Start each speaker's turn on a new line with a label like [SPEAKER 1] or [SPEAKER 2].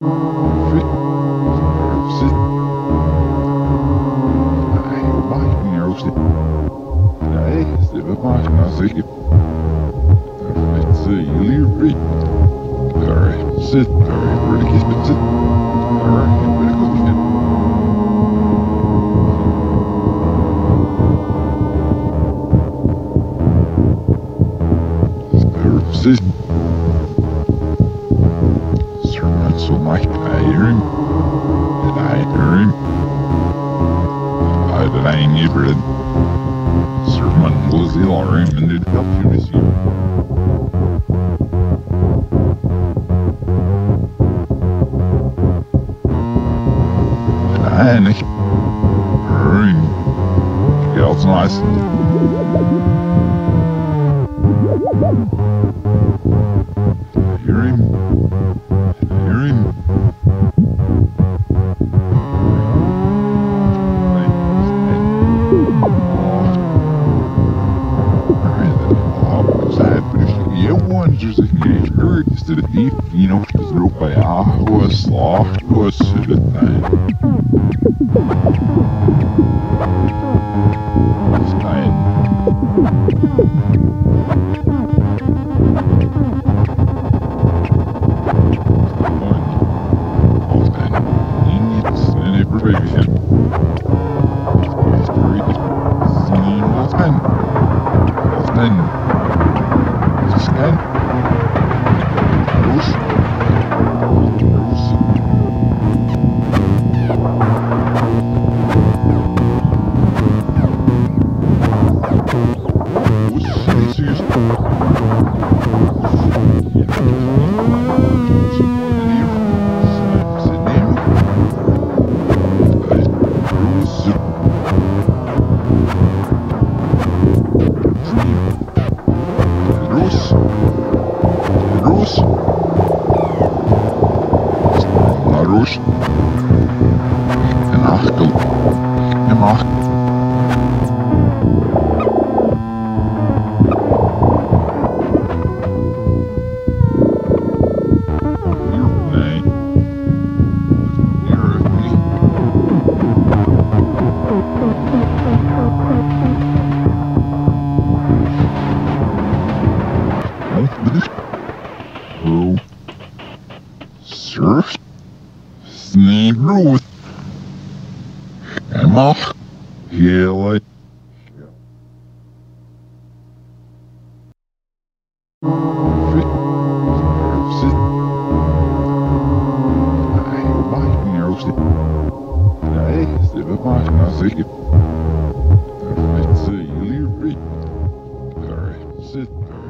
[SPEAKER 1] Fit. Sit. Nej, waar ik niet zit. Nee, ze bepaalt nou zeker. Let's see, Leary. Alright, sit. Alright, where the kiss been sit. Alright, where the go again. Sit. Sermon so much I hear him. Did I hear him? I did I ain't never did. Sermon was ill or him and it helped you to see him. Did I nicht? Hear him. Geld's nice. Hear him? Hear him? Wonders if you heard is that if you know she's no by a slaw was the time. Surf, snake growth, and mock, hill, Sit.